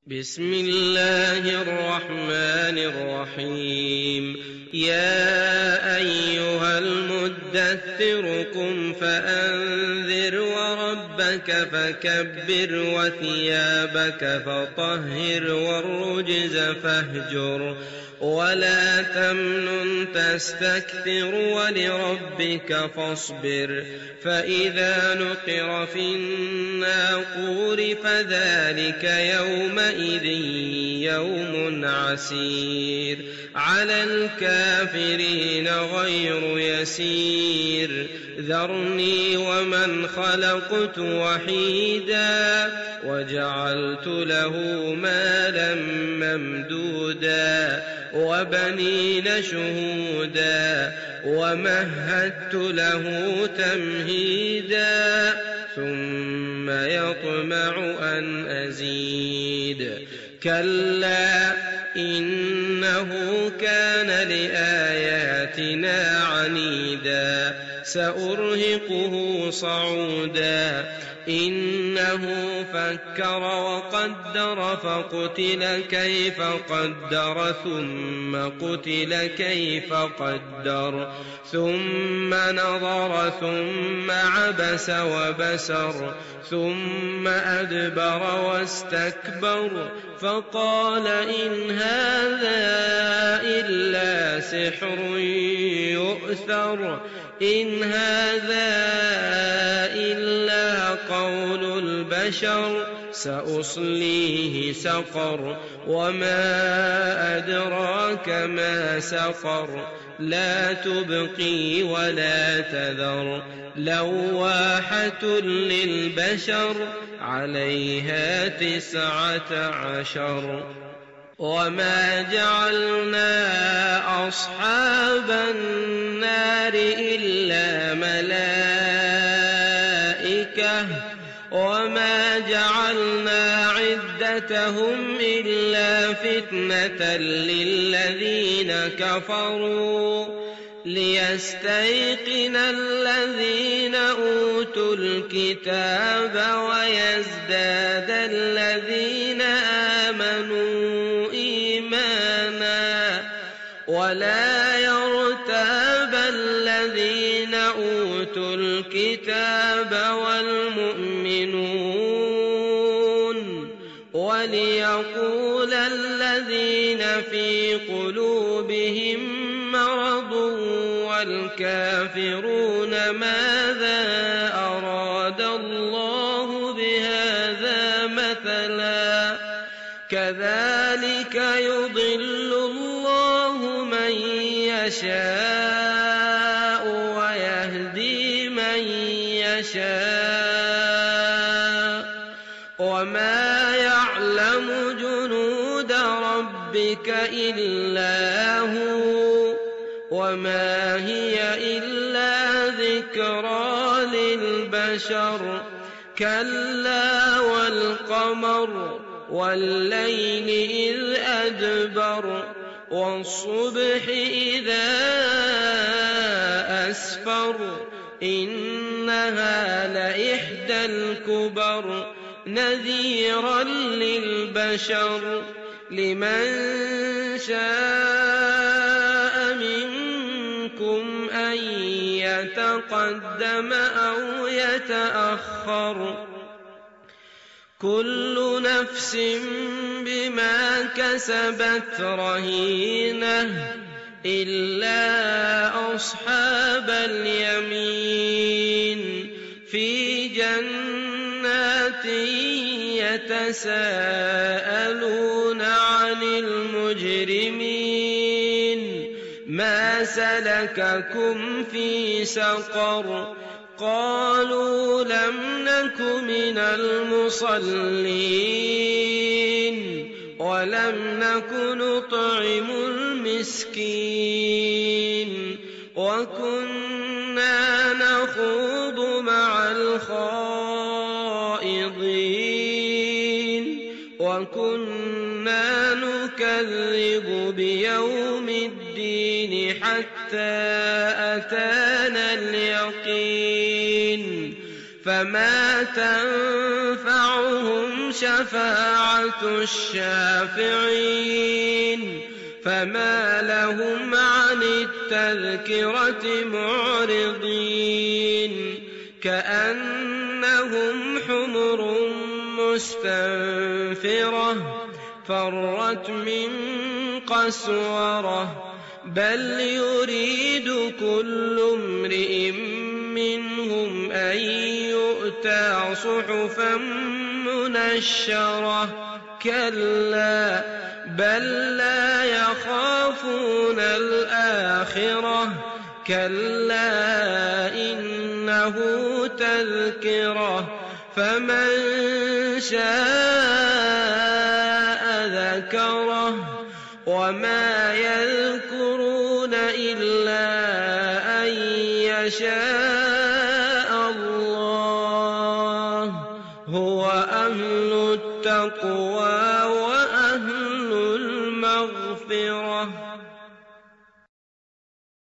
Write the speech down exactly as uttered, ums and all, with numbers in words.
بسم الله الرحمن الرحيم. يا أيها المدثر قم فأنذر وربك فكبر وثيابك فطهر والرجز فاهجر ولا تمنن تستكثر ولربك فاصبر. فإذا نقر في الناقور فذلك يومئذ يوم عسير على الكافرين غير يسير. ذرني ومن خلقت وحيدا وجعلت له مالا ممدودا وبنين شهودا ومهدت له تمهيدا ثم يطمع أن أزيد. كلا إنه كان لآياتنا عنيدا سأرهقه صعودا. إنه فكر وقدر فقتل كيف قدر ثم قتل كيف قدر ثم نظر ثم عبس وبسر ثم أدبر واستكبر فقال إن هذا إلا سحر يؤثر إن هذا إلا قول البشر سأصليه سقر وما أدراك ما سقر لا تبقي ولا تذر لواحة للبشر عليها تسعة عشر. وما جعلنا أصحاب النار إلا ملائكة وما جعلنا عدتهم إلا فتنة للذين كفروا ليستيقن الذين أوتوا الكتاب ويزداد الذين آمنوا إيمانا ولا يرتاب الذين أوتوا الكتاب والمؤمنون وليقول الذين في قلوبهم مرض والكافرون ماذا أراد الله بهذا مثلا كذلك يضل الله من يشاء ويهدي من يشاء وما يعلم جنود ربك إلا هو وما هي إلا ذكرى للبشر. كلا والقمر والليل إذ أدبر والصبح إذا أسفر إنها لإحدى الكبر نذيرا للبشر لمن شاء منكم أن يتقدم أو يتأخر كل نفس بما كسبت رهينة إلا أصحاب اليمين في جنات يتساءلون عن المجرمين ما سلككم في سقر قالوا لم نك من المصلين ولم نك نطعم المسكين وكنا نخوض مع الخائضين وكنا نكذب بيوم الدين حتى أتانا اليقين فما تنفعهم شفاعة الشافعين فما لهم عن التذكرة معرضين كأنهم حمر مستنفرة فرت من قسورة بل يريد كل امرئ منهم أن يؤتى صحفا منشرة كلا بل لا يخافون الآخرة كلا إنه تذكرة فمن شاء ذكره وما يذكرون إلا أن يشاء الله هو أهل التقوى وأهل المغفرة.